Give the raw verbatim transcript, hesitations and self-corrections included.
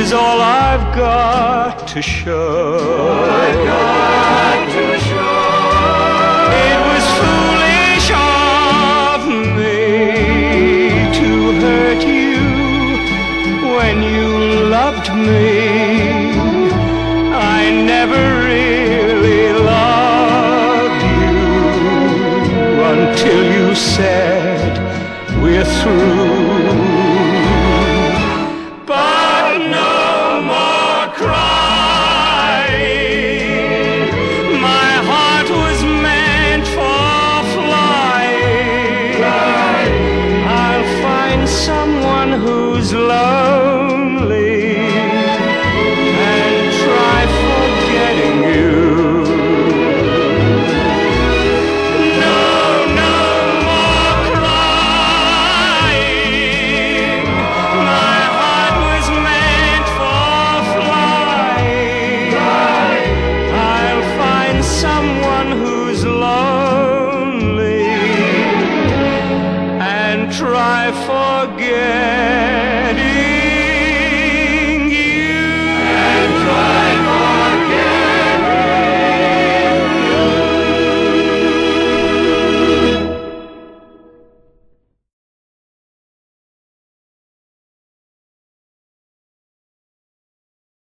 is all I've got to show. All I've got to show. It was foolish of me to hurt you when you loved me. I never really loved you until you said we're through. But no more crying. My heart was meant for flying. I'll find someone whose love